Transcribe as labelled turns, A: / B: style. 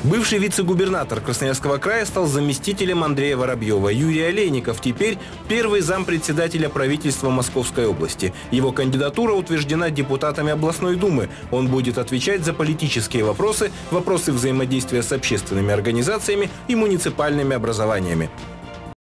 A: Бывший вице-губернатор Красноярского края стал заместителем Андрея Воробьева. Юрий Олейников теперь первый зампредседателя правительства Московской области. Его кандидатура утверждена депутатами областной думы. Он будет отвечать за политические вопросы, вопросы взаимодействия с общественными организациями и муниципальными образованиями.